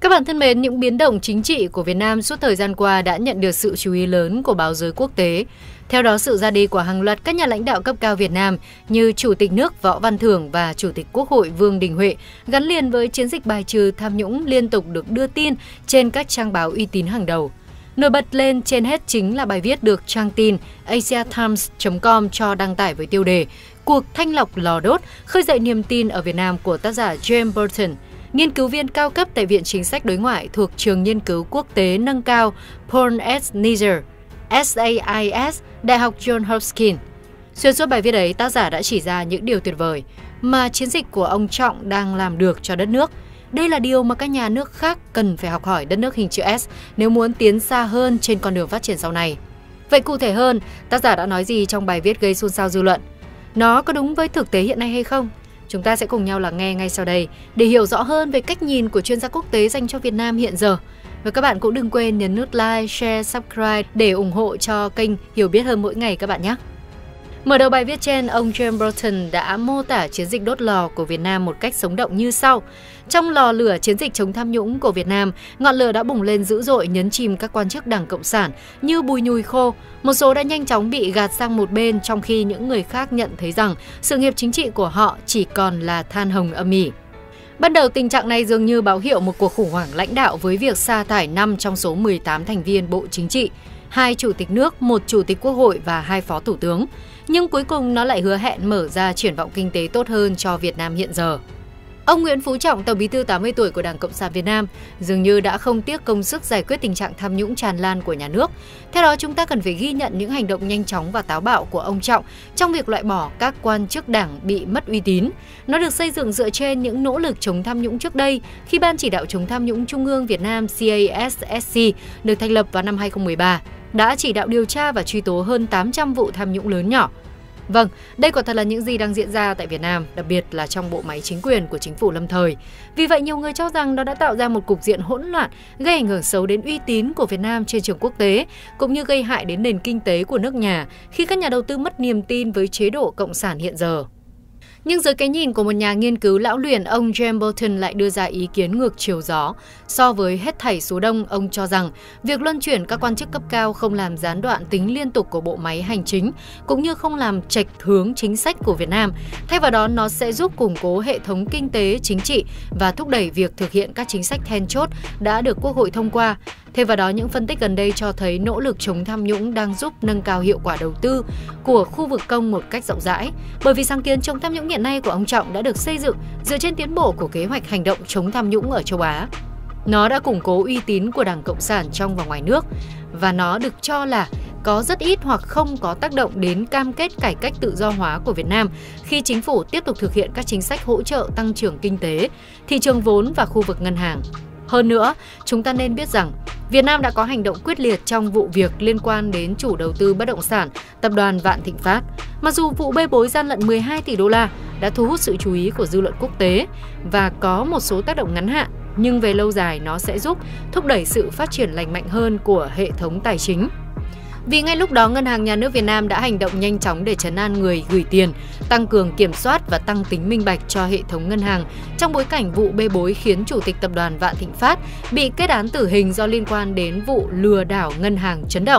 Các bạn thân mến, những biến động chính trị của Việt Nam suốt thời gian qua đã nhận được sự chú ý lớn của báo giới quốc tế. Theo đó, sự ra đi của hàng loạt các nhà lãnh đạo cấp cao Việt Nam như Chủ tịch nước Võ Văn Thưởng và Chủ tịch Quốc hội Vương Đình Huệ gắn liền với chiến dịch bài trừ tham nhũng liên tục được đưa tin trên các trang báo uy tín hàng đầu. Nổi bật lên trên hết chính là bài viết được trang tin asiatimes.com cho đăng tải với tiêu đề Cuộc thanh lọc lò đốt khơi dậy niềm tin ở Việt Nam của tác giả James Burton, nghiên cứu viên cao cấp tại Viện Chính sách Đối ngoại thuộc Trường Nghiên cứu Quốc tế Nâng cao Paul S. Nizer, SAIS, Đại học Johns Hopkins. Xuyên suốt bài viết ấy, tác giả đã chỉ ra những điều tuyệt vời mà chiến dịch của ông Trọng đang làm được cho đất nước. Đây là điều mà các nhà nước khác cần phải học hỏi đất nước hình chữ S nếu muốn tiến xa hơn trên con đường phát triển sau này. Vậy cụ thể hơn, tác giả đã nói gì trong bài viết gây xôn xao dư luận? Nó có đúng với thực tế hiện nay hay không? Chúng ta sẽ cùng nhau lắng nghe ngay sau đây để hiểu rõ hơn về cách nhìn của chuyên gia quốc tế dành cho Việt Nam hiện giờ. Và các bạn cũng đừng quên nhấn nút like, share, subscribe để ủng hộ cho kênh Hiểu Biết Hơn Mỗi Ngày các bạn nhé. Mở đầu bài viết trên, ông James Burton đã mô tả chiến dịch đốt lò của Việt Nam một cách sống động như sau. Trong lò lửa chiến dịch chống tham nhũng của Việt Nam, ngọn lửa đã bùng lên dữ dội nhấn chìm các quan chức Đảng Cộng sản như bùi nhùi khô. Một số đã nhanh chóng bị gạt sang một bên, trong khi những người khác nhận thấy rằng sự nghiệp chính trị của họ chỉ còn là than hồng âm ỉ. Ban đầu tình trạng này dường như báo hiệu một cuộc khủng hoảng lãnh đạo với việc sa thải 5 trong số 18 thành viên Bộ Chính trị, 2 chủ tịch nước, 1 chủ tịch Quốc hội và 2 phó thủ tướng. Nhưng cuối cùng nó lại hứa hẹn mở ra triển vọng kinh tế tốt hơn cho Việt Nam hiện giờ. Ông Nguyễn Phú Trọng, Tổng Bí thư 80 tuổi của Đảng Cộng sản Việt Nam, dường như đã không tiếc công sức giải quyết tình trạng tham nhũng tràn lan của nhà nước. Theo đó, chúng ta cần phải ghi nhận những hành động nhanh chóng và táo bạo của ông Trọng trong việc loại bỏ các quan chức Đảng bị mất uy tín. Nó được xây dựng dựa trên những nỗ lực chống tham nhũng trước đây khi Ban Chỉ đạo chống tham nhũng Trung ương Việt Nam CASSC được thành lập vào năm 2013, đã chỉ đạo điều tra và truy tố hơn 800 vụ tham nhũng lớn nhỏ. Vâng, đây quả thật là những gì đang diễn ra tại Việt Nam, đặc biệt là trong bộ máy chính quyền của chính phủ lâm thời. Vì vậy, nhiều người cho rằng nó đã tạo ra một cục diện hỗn loạn, gây ảnh hưởng xấu đến uy tín của Việt Nam trên trường quốc tế, cũng như gây hại đến nền kinh tế của nước nhà khi các nhà đầu tư mất niềm tin với chế độ cộng sản hiện giờ. Nhưng dưới cái nhìn của một nhà nghiên cứu lão luyện, ông James Burton lại đưa ra ý kiến ngược chiều gió. So với hết thảy số đông, ông cho rằng việc luân chuyển các quan chức cấp cao không làm gián đoạn tính liên tục của bộ máy hành chính, cũng như không làm chệch hướng chính sách của Việt Nam. Thay vào đó, nó sẽ giúp củng cố hệ thống kinh tế, chính trị và thúc đẩy việc thực hiện các chính sách then chốt đã được Quốc hội thông qua. Thêm vào đó, những phân tích gần đây cho thấy nỗ lực chống tham nhũng đang giúp nâng cao hiệu quả đầu tư của khu vực công một cách rộng rãi. Bởi vì sáng kiến chống tham nhũng hiện nay của ông Trọng đã được xây dựng dựa trên tiến bộ của kế hoạch hành động chống tham nhũng ở châu Á. Nó đã củng cố uy tín của Đảng Cộng sản trong và ngoài nước, và nó được cho là có rất ít hoặc không có tác động đến cam kết cải cách tự do hóa của Việt Nam khi chính phủ tiếp tục thực hiện các chính sách hỗ trợ tăng trưởng kinh tế, thị trường vốn và khu vực ngân hàng. Hơn nữa, chúng ta nên biết rằng Việt Nam đã có hành động quyết liệt trong vụ việc liên quan đến chủ đầu tư bất động sản tập đoàn Vạn Thịnh Phát. Mặc dù vụ bê bối gian lận 12 tỷ đô la đã thu hút sự chú ý của dư luận quốc tế và có một số tác động ngắn hạn, nhưng về lâu dài nó sẽ giúp thúc đẩy sự phát triển lành mạnh hơn của hệ thống tài chính. Vì ngay lúc đó, Ngân hàng Nhà nước Việt Nam đã hành động nhanh chóng để trấn an người gửi tiền, tăng cường kiểm soát và tăng tính minh bạch cho hệ thống ngân hàng trong bối cảnh vụ bê bối khiến Chủ tịch Tập đoàn Vạn Thịnh Phát bị kết án tử hình do liên quan đến vụ lừa đảo ngân hàng chấn động.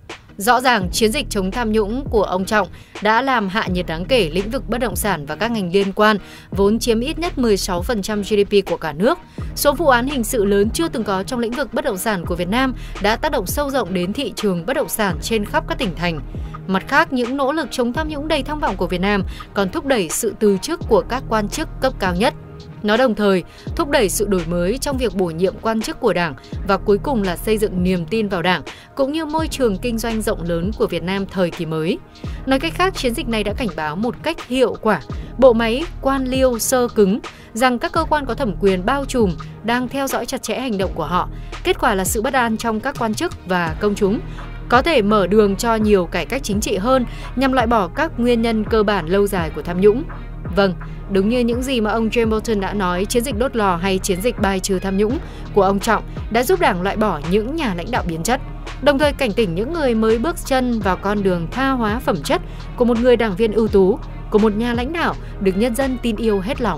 Rõ ràng, chiến dịch chống tham nhũng của ông Trọng đã làm hạ nhiệt đáng kể lĩnh vực bất động sản và các ngành liên quan, vốn chiếm ít nhất 16% GDP của cả nước. Số vụ án hình sự lớn chưa từng có trong lĩnh vực bất động sản của Việt Nam đã tác động sâu rộng đến thị trường bất động sản trên khắp các tỉnh thành. Mặt khác, những nỗ lực chống tham nhũng đầy tham vọng của Việt Nam còn thúc đẩy sự từ chức của các quan chức cấp cao nhất. Nó đồng thời thúc đẩy sự đổi mới trong việc bổ nhiệm quan chức của Đảng và cuối cùng là xây dựng niềm tin vào Đảng cũng như môi trường kinh doanh rộng lớn của Việt Nam thời kỳ mới. Nói cách khác, chiến dịch này đã cảnh báo một cách hiệu quả bộ máy quan liêu xơ cứng rằng các cơ quan có thẩm quyền bao trùm đang theo dõi chặt chẽ hành động của họ. Kết quả là sự bất an trong các quan chức và công chúng, có thể mở đường cho nhiều cải cách chính trị hơn nhằm loại bỏ các nguyên nhân cơ bản lâu dài của tham nhũng. Vâng, đúng như những gì mà ông James Burton đã nói, chiến dịch đốt lò hay chiến dịch bài trừ tham nhũng của ông Trọng đã giúp Đảng loại bỏ những nhà lãnh đạo biến chất, đồng thời cảnh tỉnh những người mới bước chân vào con đường tha hóa phẩm chất của một người đảng viên ưu tú, của một nhà lãnh đạo được nhân dân tin yêu hết lòng.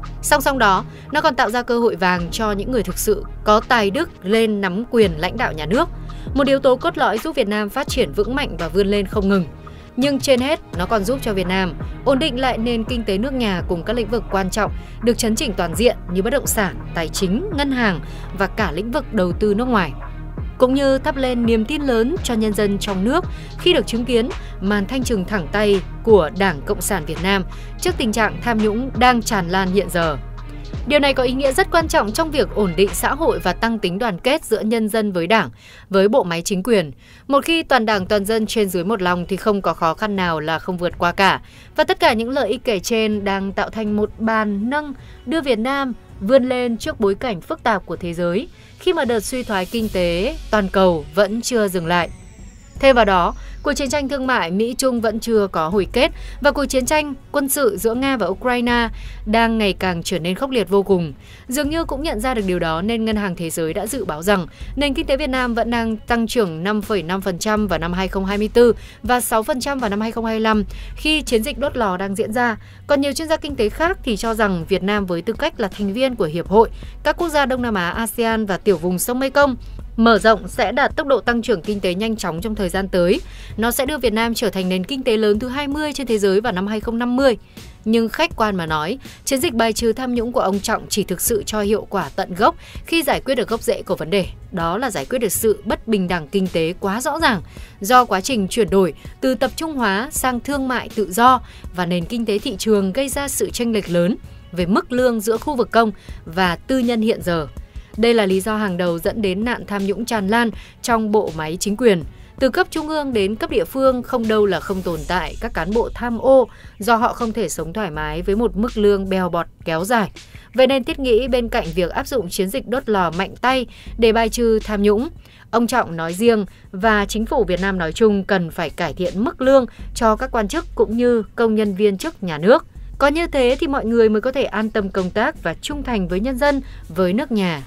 Song song đó, nó còn tạo ra cơ hội vàng cho những người thực sự có tài đức lên nắm quyền lãnh đạo nhà nước, một yếu tố cốt lõi giúp Việt Nam phát triển vững mạnh và vươn lên không ngừng. Nhưng trên hết, nó còn giúp cho Việt Nam ổn định lại nền kinh tế nước nhà cùng các lĩnh vực quan trọng được chấn chỉnh toàn diện như bất động sản, tài chính, ngân hàng và cả lĩnh vực đầu tư nước ngoài. Cũng như thắp lên niềm tin lớn cho nhân dân trong nước khi được chứng kiến màn thanh trừng thẳng tay của Đảng Cộng sản Việt Nam trước tình trạng tham nhũng đang tràn lan hiện giờ. Điều này có ý nghĩa rất quan trọng trong việc ổn định xã hội và tăng tính đoàn kết giữa nhân dân với Đảng, với bộ máy chính quyền. Một khi toàn Đảng toàn dân trên dưới một lòng thì không có khó khăn nào là không vượt qua cả. Và tất cả những lợi ích kể trên đang tạo thành một bàn nâng đưa Việt Nam vươn lên trước bối cảnh phức tạp của thế giới, khi mà đợt suy thoái kinh tế toàn cầu vẫn chưa dừng lại. Thêm vào đó, cuộc chiến tranh thương mại Mỹ-Trung vẫn chưa có hồi kết và cuộc chiến tranh quân sự giữa Nga và Ukraine đang ngày càng trở nên khốc liệt vô cùng. Dường như cũng nhận ra được điều đó nên Ngân hàng Thế giới đã dự báo rằng nền kinh tế Việt Nam vẫn đang tăng trưởng 5,5% vào năm 2024 và 6% vào năm 2025 khi chiến dịch đốt lò đang diễn ra. Còn nhiều chuyên gia kinh tế khác thì cho rằng Việt Nam với tư cách là thành viên của Hiệp hội các quốc gia Đông Nam Á, ASEAN và tiểu vùng sông Mekong mở rộng sẽ đạt tốc độ tăng trưởng kinh tế nhanh chóng trong thời gian tới. Nó sẽ đưa Việt Nam trở thành nền kinh tế lớn thứ 20 trên thế giới vào năm 2050. Nhưng khách quan mà nói, chiến dịch bài trừ tham nhũng của ông Trọng chỉ thực sự cho hiệu quả tận gốc khi giải quyết được gốc rễ của vấn đề. Đó là giải quyết được sự bất bình đẳng kinh tế quá rõ ràng do quá trình chuyển đổi từ tập trung hóa sang thương mại tự do và nền kinh tế thị trường gây ra sự chênh lệch lớn về mức lương giữa khu vực công và tư nhân hiện giờ. Đây là lý do hàng đầu dẫn đến nạn tham nhũng tràn lan trong bộ máy chính quyền. Từ cấp trung ương đến cấp địa phương không đâu là không tồn tại các cán bộ tham ô do họ không thể sống thoải mái với một mức lương bèo bọt kéo dài. Vậy nên thiết nghĩ bên cạnh việc áp dụng chiến dịch đốt lò mạnh tay để bài trừ tham nhũng, ông Trọng nói riêng và chính phủ Việt Nam nói chung cần phải cải thiện mức lương cho các quan chức cũng như công nhân viên chức nhà nước. Có như thế thì mọi người mới có thể an tâm công tác và trung thành với nhân dân, với nước nhà.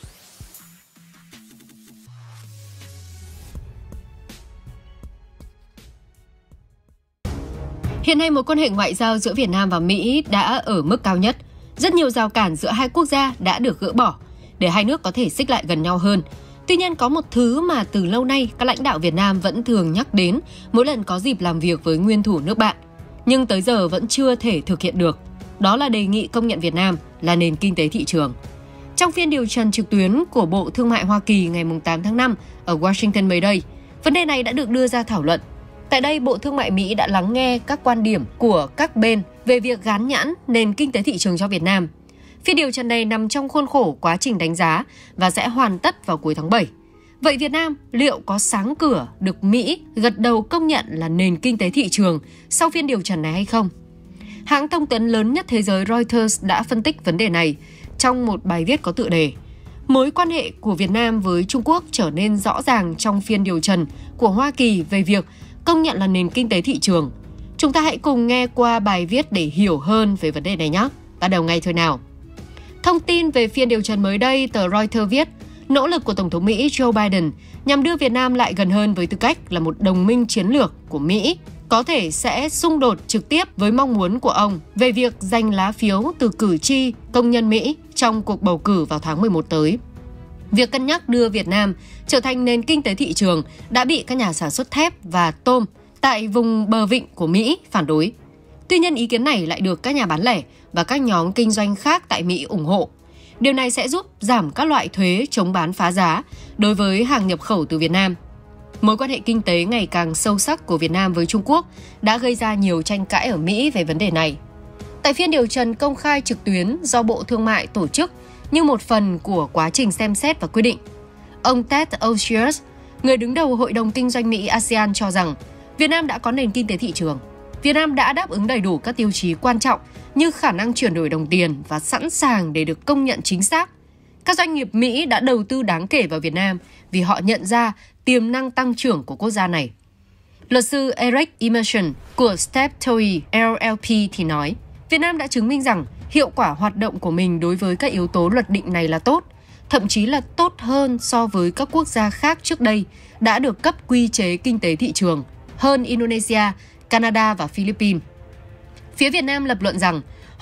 Hiện nay mối quan hệ ngoại giao giữa Việt Nam và Mỹ đã ở mức cao nhất. Rất nhiều rào cản giữa hai quốc gia đã được gỡ bỏ để hai nước có thể xích lại gần nhau hơn. Tuy nhiên có một thứ mà từ lâu nay các lãnh đạo Việt Nam vẫn thường nhắc đến mỗi lần có dịp làm việc với nguyên thủ nước bạn, nhưng tới giờ vẫn chưa thể thực hiện được. Đó là đề nghị công nhận Việt Nam là nền kinh tế thị trường. Trong phiên điều trần trực tuyến của Bộ Thương mại Hoa Kỳ ngày 8 tháng 5 ở Washington mới đây, vấn đề này đã được đưa ra thảo luận. Tại đây, Bộ Thương mại Mỹ đã lắng nghe các quan điểm của các bên về việc gán nhãn nền kinh tế thị trường cho Việt Nam. Phiên điều trần này nằm trong khuôn khổ quá trình đánh giá và sẽ hoàn tất vào cuối tháng 7. Vậy Việt Nam liệu có sáng cửa được Mỹ gật đầu công nhận là nền kinh tế thị trường sau phiên điều trần này hay không? Hãng thông tấn lớn nhất thế giới Reuters đã phân tích vấn đề này trong một bài viết có tựa đề Mối quan hệ của Việt Nam với Trung Quốc trở nên rõ ràng trong phiên điều trần của Hoa Kỳ về việc công nhận là nền kinh tế thị trường. Chúng ta hãy cùng nghe qua bài viết để hiểu hơn về vấn đề này nhé. Bắt đầu ngay thôi nào. Thông tin về phiên điều trần mới đây, tờ Reuters viết, nỗ lực của Tổng thống Mỹ Joe Biden nhằm đưa Việt Nam lại gần hơn với tư cách là một đồng minh chiến lược của Mỹ có thể sẽ xung đột trực tiếp với mong muốn của ông về việc giành lá phiếu từ cử tri công nhân Mỹ trong cuộc bầu cử vào tháng 11 tới. Việc cân nhắc đưa Việt Nam trở thành nền kinh tế thị trường đã bị các nhà sản xuất thép và tôm tại vùng bờ vịnh của Mỹ phản đối. Tuy nhiên ý kiến này lại được các nhà bán lẻ và các nhóm kinh doanh khác tại Mỹ ủng hộ. Điều này sẽ giúp giảm các loại thuế chống bán phá giá đối với hàng nhập khẩu từ Việt Nam. Mối quan hệ kinh tế ngày càng sâu sắc của Việt Nam với Trung Quốc đã gây ra nhiều tranh cãi ở Mỹ về vấn đề này. Tại phiên điều trần công khai trực tuyến do Bộ Thương mại tổ chức như một phần của quá trình xem xét và quyết định, ông Ted Osius, người đứng đầu Hội đồng Kinh doanh Mỹ-ASEAN cho rằng Việt Nam đã có nền kinh tế thị trường. Việt Nam đã đáp ứng đầy đủ các tiêu chí quan trọng như khả năng chuyển đổi đồng tiền và sẵn sàng để được công nhận chính xác. Các doanh nghiệp Mỹ đã đầu tư đáng kể vào Việt Nam vì họ nhận ra tiềm năng tăng trưởng của quốc gia này. Luật sư Eric Emerson của Steptoe LLP thì nói, Việt Nam đã chứng minh rằng hiệu quả hoạt động của mình đối với các yếu tố luật định này là tốt, thậm chí là tốt hơn so với các quốc gia khác trước đây đã được cấp quy chế kinh tế thị trường, hơn Indonesia, Canada và Philippines. Phía Việt Nam lập luận rằng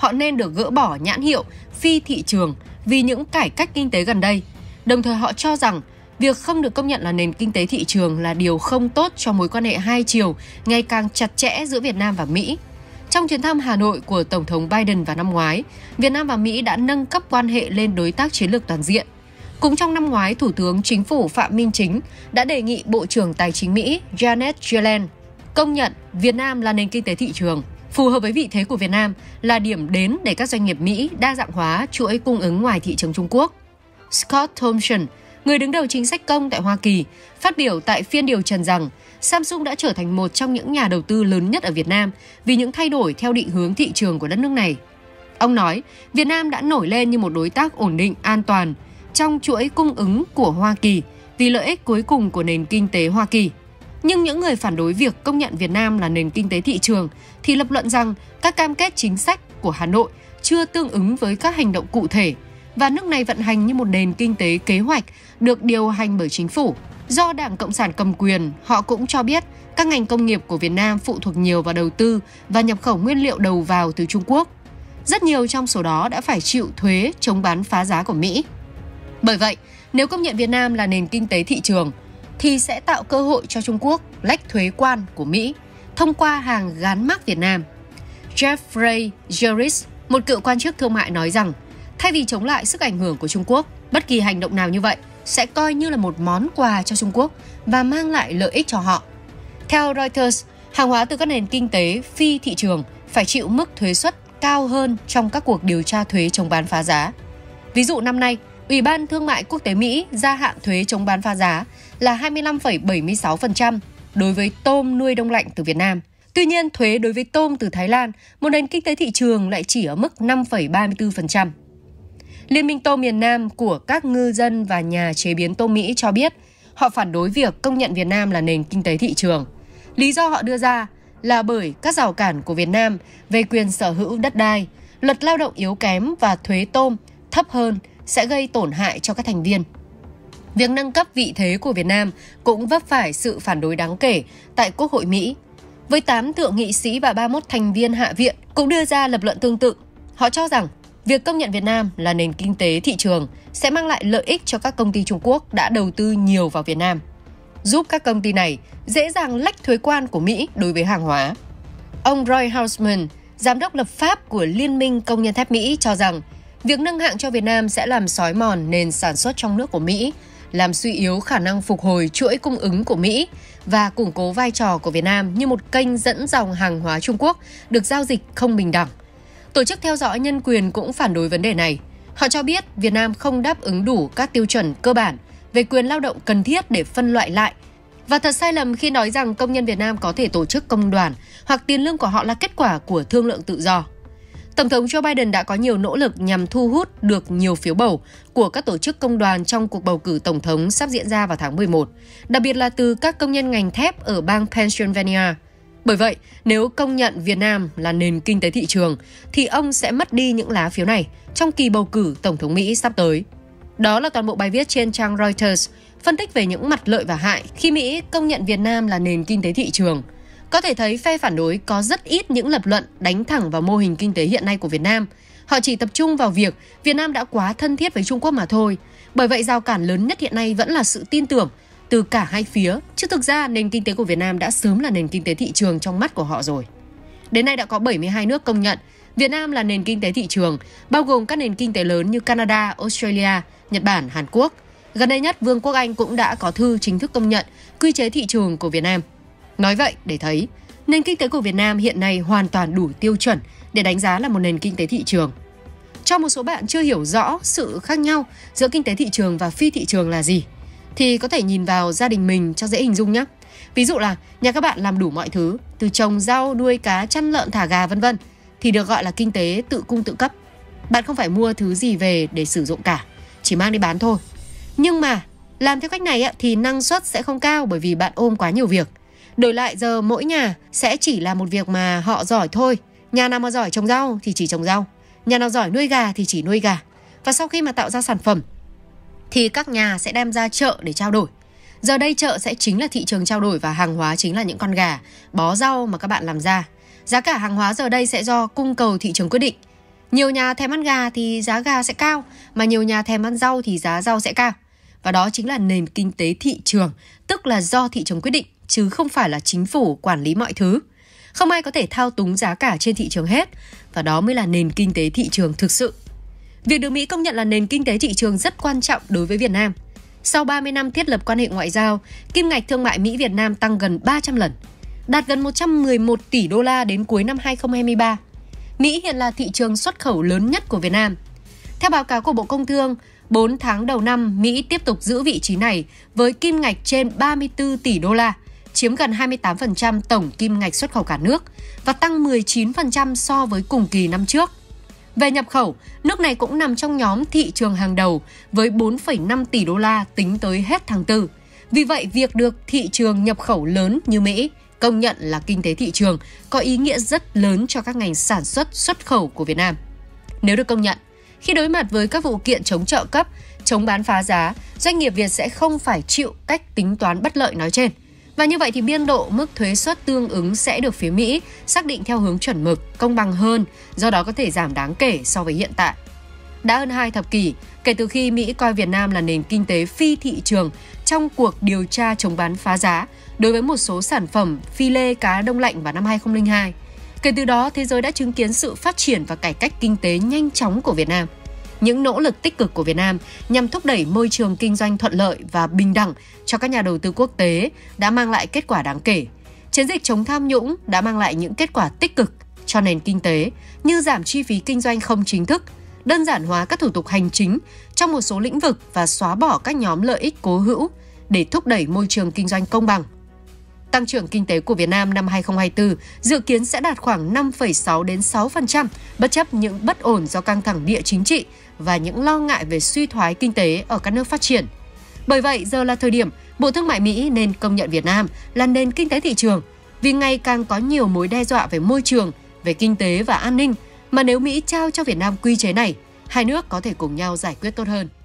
họ nên được gỡ bỏ nhãn hiệu phi thị trường vì những cải cách kinh tế gần đây. Đồng thời họ cho rằng việc không được công nhận là nền kinh tế thị trường là điều không tốt cho mối quan hệ hai chiều ngày càng chặt chẽ giữa Việt Nam và Mỹ. Trong chuyến thăm Hà Nội của Tổng thống Biden vào năm ngoái, Việt Nam và Mỹ đã nâng cấp quan hệ lên đối tác chiến lược toàn diện. Cũng trong năm ngoái, Thủ tướng Chính phủ Phạm Minh Chính đã đề nghị Bộ trưởng Tài chính Mỹ Janet Yellen công nhận Việt Nam là nền kinh tế thị trường, phù hợp với vị thế của Việt Nam là điểm đến để các doanh nghiệp Mỹ đa dạng hóa chuỗi cung ứng ngoài thị trường Trung Quốc. Scott Thompson, người đứng đầu chính sách công tại Hoa Kỳ, phát biểu tại phiên điều trần rằng Samsung đã trở thành một trong những nhà đầu tư lớn nhất ở Việt Nam vì những thay đổi theo định hướng thị trường của đất nước này. Ông nói, Việt Nam đã nổi lên như một đối tác ổn định, an toàn trong chuỗi cung ứng của Hoa Kỳ vì lợi ích cuối cùng của nền kinh tế Hoa Kỳ. Nhưng những người phản đối việc công nhận Việt Nam là nền kinh tế thị trường thì lập luận rằng các cam kết chính sách của Hà Nội chưa tương ứng với các hành động cụ thể và nước này vận hành như một nền kinh tế kế hoạch được điều hành bởi chính phủ. Do Đảng Cộng sản cầm quyền, họ cũng cho biết các ngành công nghiệp của Việt Nam phụ thuộc nhiều vào đầu tư và nhập khẩu nguyên liệu đầu vào từ Trung Quốc. Rất nhiều trong số đó đã phải chịu thuế chống bán phá giá của Mỹ. Bởi vậy, nếu công nhận Việt Nam là nền kinh tế thị trường, thì sẽ tạo cơ hội cho Trung Quốc lách thuế quan của Mỹ thông qua hàng gán mác Việt Nam. Jeffrey Jerris, một cựu quan chức thương mại nói rằng, thay vì chống lại sức ảnh hưởng của Trung Quốc, bất kỳ hành động nào như vậy sẽ coi như là một món quà cho Trung Quốc và mang lại lợi ích cho họ. Theo Reuters, hàng hóa từ các nền kinh tế phi thị trường phải chịu mức thuế suất cao hơn trong các cuộc điều tra thuế chống bán phá giá. Ví dụ năm nay, Ủy ban Thương mại Quốc tế Mỹ gia hạn thuế chống bán phá giá là 25,76% đối với tôm nuôi đông lạnh từ Việt Nam. Tuy nhiên, thuế đối với tôm từ Thái Lan, một nền kinh tế thị trường lại chỉ ở mức 5,34%. Liên minh tôm miền Nam của các ngư dân và nhà chế biến tôm Mỹ cho biết họ phản đối việc công nhận Việt Nam là nền kinh tế thị trường. Lý do họ đưa ra là bởi các rào cản của Việt Nam về quyền sở hữu đất đai, luật lao động yếu kém và thuế tôm thấp hơn sẽ gây tổn hại cho các thành viên. Việc nâng cấp vị thế của Việt Nam cũng vấp phải sự phản đối đáng kể tại Quốc hội Mỹ. Với 8 thượng nghị sĩ và 31 thành viên Hạ viện cũng đưa ra lập luận tương tự. Họ cho rằng việc công nhận Việt Nam là nền kinh tế thị trường sẽ mang lại lợi ích cho các công ty Trung Quốc đã đầu tư nhiều vào Việt Nam, giúp các công ty này dễ dàng lách thuế quan của Mỹ đối với hàng hóa. Ông Roy Hausman, giám đốc lập pháp của Liên minh Công nhân thép Mỹ cho rằng việc nâng hạng cho Việt Nam sẽ làm xói mòn nền sản xuất trong nước của Mỹ, làm suy yếu khả năng phục hồi chuỗi cung ứng của Mỹ và củng cố vai trò của Việt Nam như một kênh dẫn dòng hàng hóa Trung Quốc được giao dịch không bình đẳng. Tổ chức theo dõi nhân quyền cũng phản đối vấn đề này. Họ cho biết Việt Nam không đáp ứng đủ các tiêu chuẩn cơ bản về quyền lao động cần thiết để phân loại lại và thật sai lầm khi nói rằng công nhân Việt Nam có thể tổ chức công đoàn hoặc tiền lương của họ là kết quả của thương lượng tự do. Tổng thống Joe Biden đã có nhiều nỗ lực nhằm thu hút được nhiều phiếu bầu của các tổ chức công đoàn trong cuộc bầu cử tổng thống sắp diễn ra vào tháng 11, đặc biệt là từ các công nhân ngành thép ở bang Pennsylvania. Bởi vậy, nếu công nhận Việt Nam là nền kinh tế thị trường, thì ông sẽ mất đi những lá phiếu này trong kỳ bầu cử tổng thống Mỹ sắp tới. Đó là toàn bộ bài viết trên trang Reuters, phân tích về những mặt lợi và hại khi Mỹ công nhận Việt Nam là nền kinh tế thị trường. Có thể thấy phe phản đối có rất ít những lập luận đánh thẳng vào mô hình kinh tế hiện nay của Việt Nam. Họ chỉ tập trung vào việc Việt Nam đã quá thân thiết với Trung Quốc mà thôi. Bởi vậy, rào cản lớn nhất hiện nay vẫn là sự tin tưởng từ cả hai phía, chứ thực ra nền kinh tế của Việt Nam đã sớm là nền kinh tế thị trường trong mắt của họ rồi. Đến nay đã có 72 nước công nhận Việt Nam là nền kinh tế thị trường, bao gồm các nền kinh tế lớn như Canada, Australia, Nhật Bản, Hàn Quốc. Gần đây nhất, Vương quốc Anh cũng đã có thư chính thức công nhận quy chế thị trường của Việt Nam. Nói vậy để thấy, nền kinh tế của Việt Nam hiện nay hoàn toàn đủ tiêu chuẩn để đánh giá là một nền kinh tế thị trường. Cho một số bạn chưa hiểu rõ sự khác nhau giữa kinh tế thị trường và phi thị trường là gì, thì có thể nhìn vào gia đình mình cho dễ hình dung nhé. Ví dụ là nhà các bạn làm đủ mọi thứ, từ trồng rau, nuôi cá, chăn lợn, thả gà vân vân, thì được gọi là kinh tế tự cung tự cấp. Bạn không phải mua thứ gì về để sử dụng cả, chỉ mang đi bán thôi. Nhưng mà làm theo cách này thì năng suất sẽ không cao bởi vì bạn ôm quá nhiều việc. Đổi lại giờ mỗi nhà sẽ chỉ là một việc mà họ giỏi thôi. Nhà nào mà giỏi trồng rau thì chỉ trồng rau, nhà nào giỏi nuôi gà thì chỉ nuôi gà. Và sau khi mà tạo ra sản phẩm thì các nhà sẽ đem ra chợ để trao đổi. Giờ đây chợ sẽ chính là thị trường trao đổi và hàng hóa chính là những con gà, bó rau mà các bạn làm ra. Giá cả hàng hóa giờ đây sẽ do cung cầu thị trường quyết định. Nhiều nhà thèm ăn gà thì giá gà sẽ cao, mà nhiều nhà thèm ăn rau thì giá rau sẽ cao. Và đó chính là nền kinh tế thị trường, tức là do thị trường quyết định, chứ không phải là chính phủ quản lý mọi thứ. Không ai có thể thao túng giá cả trên thị trường hết, và đó mới là nền kinh tế thị trường thực sự. Việc được Mỹ công nhận là nền kinh tế thị trường rất quan trọng đối với Việt Nam. Sau 30 năm thiết lập quan hệ ngoại giao, kim ngạch thương mại Mỹ-Việt Nam tăng gần 300 lần, đạt gần 111 tỷ đô la đến cuối năm 2023. Mỹ hiện là thị trường xuất khẩu lớn nhất của Việt Nam. Theo báo cáo của Bộ Công Thương, 4 tháng đầu năm, Mỹ tiếp tục giữ vị trí này với kim ngạch trên 34 tỷ đô la, chiếm gần 28% tổng kim ngạch xuất khẩu cả nước và tăng 19% so với cùng kỳ năm trước. Về nhập khẩu, nước này cũng nằm trong nhóm thị trường hàng đầu với 4,5 tỷ đô la tính tới hết tháng 4. Vì vậy, việc được thị trường nhập khẩu lớn như Mỹ công nhận là kinh tế thị trường có ý nghĩa rất lớn cho các ngành sản xuất, xuất khẩu của Việt Nam. Nếu được công nhận, khi đối mặt với các vụ kiện chống trợ cấp, chống bán phá giá, doanh nghiệp Việt sẽ không phải chịu cách tính toán bất lợi nói trên. Và như vậy thì biên độ mức thuế suất tương ứng sẽ được phía Mỹ xác định theo hướng chuẩn mực, công bằng hơn, do đó có thể giảm đáng kể so với hiện tại. Đã hơn 2 thập kỷ kể từ khi Mỹ coi Việt Nam là nền kinh tế phi thị trường trong cuộc điều tra chống bán phá giá đối với một số sản phẩm phi lê cá đông lạnh vào năm 2002. Kể từ đó, thế giới đã chứng kiến sự phát triển và cải cách kinh tế nhanh chóng của Việt Nam. Những nỗ lực tích cực của Việt Nam nhằm thúc đẩy môi trường kinh doanh thuận lợi và bình đẳng cho các nhà đầu tư quốc tế đã mang lại kết quả đáng kể. Chiến dịch chống tham nhũng đã mang lại những kết quả tích cực cho nền kinh tế như giảm chi phí kinh doanh không chính thức, đơn giản hóa các thủ tục hành chính trong một số lĩnh vực và xóa bỏ các nhóm lợi ích cố hữu để thúc đẩy môi trường kinh doanh công bằng. Tăng trưởng kinh tế của Việt Nam năm 2024 dự kiến sẽ đạt khoảng 5,6 đến 6%, bất chấp những bất ổn do căng thẳng địa chính trị và những lo ngại về suy thoái kinh tế ở các nước phát triển. Bởi vậy, giờ là thời điểm Bộ Thương mại Mỹ nên công nhận Việt Nam là nền kinh tế thị trường, vì ngày càng có nhiều mối đe dọa về môi trường, về kinh tế và an ninh, mà nếu Mỹ trao cho Việt Nam quy chế này, hai nước có thể cùng nhau giải quyết tốt hơn.